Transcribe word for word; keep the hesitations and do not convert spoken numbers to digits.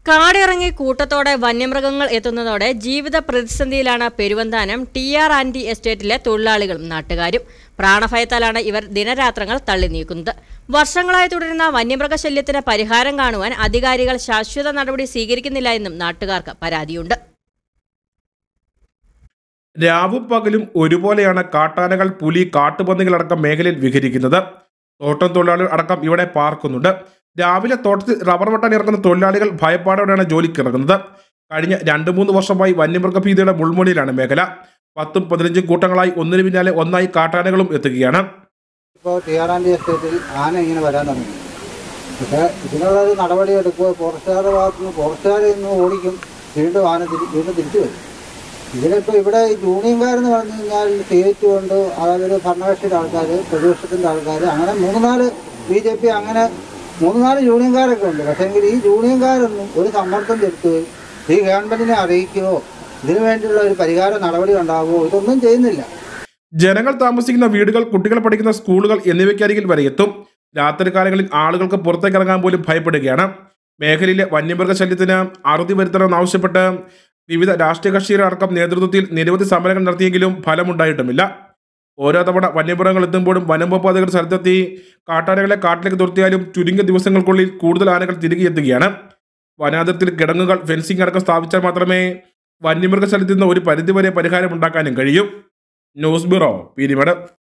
കാടിറങ്ങി കൂട്ടത്തോടെ വന്യമൃഗങ്ങൾ എത്തുന്നതോടെ ജീവിത പ്രതിസന്ധിയിലാണ് പെരുവന്താനം ടി ആർ ആൻറ്റി എസ്റ്റേറ്റിലെ തൊഴിലാളികളും നാട്ടുകാരും. പ്രാണഭയത്താലാണ് ഇവർ ദിനരാത്രങ്ങൾ തള്ളി നീക്കുന്നത്. വർഷങ്ങളായി തുടരുന്ന വന്യമൃഗശല്യത്തിന് പരിഹാരം കാണുവാൻ അധികാരികൾ ശാശ്വത നടപടി സ്വീകരിക്കുന്നില്ല എന്നും നാട്ടുകാർക്ക് പരാതിയുണ്ട്. രാവും പകലും ഒരുപോലെയാണ് കാട്ടാനകൾ, പുലി, കാട്ടുപന്നികളടക്കം മേഖലയിൽ വിഹരിക്കുന്നത്. തോട്ടം തൊഴിലാളികൾ അടക്കം ഇവിടെ പാർക്കുന്നുണ്ട്. രാവിലെ തോട്ടത്തിൽ റബ്ബർ വെട്ടാൻ ഇറങ്ങുന്ന തൊഴിലാളികൾ ഭയപ്പാടോടെയാണ് ജോലിക്ക് ഇറങ്ങുന്നത്. കഴിഞ്ഞ രണ്ട് മൂന്ന് വർഷമായി വന്യമൃഗഭീതിയുടെ മുൾമുനയിലാണ് മേഖല. പത്തും പതിനഞ്ചും കൂട്ടങ്ങളായി ഒന്നിനു പിന്നാലെ ഒന്നായി കാട്ടാനകളും എത്തുകയാണ്. ഇപ്പോൾ ടി ആർ ആൻറ്റി എസ്റ്റേറ്റിൽ ആന ഇങ്ങനെ വരാൻ തുടങ്ങി. പക്ഷേ ഇതിനുള്ളൊരു നടപടി എടുക്കുക. ഫോറസ്റ്റുകാരുടെ ഭാഗത്തു നിന്ന് ഫോറസ്റ്റുകാരിൽ നിന്ന് ഓടിക്കും, വീണ്ടും ആന തിരി വീണ്ടും തിരിച്ചു വരും. ഇതിലിപ്പോൾ ഇവിടെ യൂണിയൻകാരെന്ന് പറഞ്ഞു കഴിഞ്ഞാൽ സി എച്ച് കൊണ്ട്, അതായത് ഭരണകക്ഷിയുടെ ആൾക്കാർ, പ്രതിപക്ഷത്തിൻ്റെ ആൾക്കാർ, അങ്ങനെ മൂന്ന് നാല് ബി ജെ പി, അങ്ങനെ മൂന്ന് നാല് യൂണിയൻകാരൊക്കെ ഉണ്ട്. പക്ഷേങ്കിൽ ഈ യൂണിയൻകാരൊന്നും ഒരു സമ്മർദ്ദം ചെലുത്തുകയോ ഈ ഗവൺമെൻറ്റിനെ അറിയിക്കുകയോ ഇതിനു വേണ്ടിയുള്ള ഒരു പരിഹാര നടപടി ഉണ്ടാകുമോ, ഇതൊന്നും ചെയ്യുന്നില്ല. ജനങ്ങൾ താമസിക്കുന്ന വീടുകൾ, കുട്ടികൾ പഠിക്കുന്ന സ്കൂളുകൾ എന്നിവയ്ക്കരികിൽ വരെ എത്തും. രാത്രി കാലങ്ങളിൽ ആളുകൾക്ക് പുറത്തേക്ക് ഇറങ്ങാൻ പോലും ഭയപ്പെടുകയാണ്. മേഖലയിലെ വന്യമൃഗശല്യത്തിന് അറുതി വരുത്തണമെന്നാവശ്യപ്പെട്ട് വിവിധ രാഷ്ട്രീയ കക്ഷികളുടെ അടക്കം നേതൃത്വത്തിൽ നിരവധി സമരങ്ങൾ നടത്തിയെങ്കിലും ഫലമുണ്ടായിട്ടുമില്ല. ഓരോ തവണ വന്യമൃഗങ്ങൾ എത്തുമ്പോഴും വനം വകുപ്പ് അധികൃതർ സ്ഥലത്തെത്തി കാട്ടാനകളെ കാട്ടിലേക്ക് തുരത്തിയാലും ചുരുങ്ങിയ ദിവസങ്ങൾക്കുള്ളിൽ കൂടുതൽ ആനകൾ തിരികെ എത്തുകയാണ്. വനാതിർത്തിയിൽ കിടങ്ങുകൾ, ഫെൻസിംഗ് അടക്കം സ്ഥാപിച്ചാൽ മാത്രമേ വന്യമൃഗശല്യത്തിൽ നിന്ന് ഒരു പരിധിവരെ പരിഹാരം ഉണ്ടാക്കാനും കഴിയൂ. News bureau, Peermade.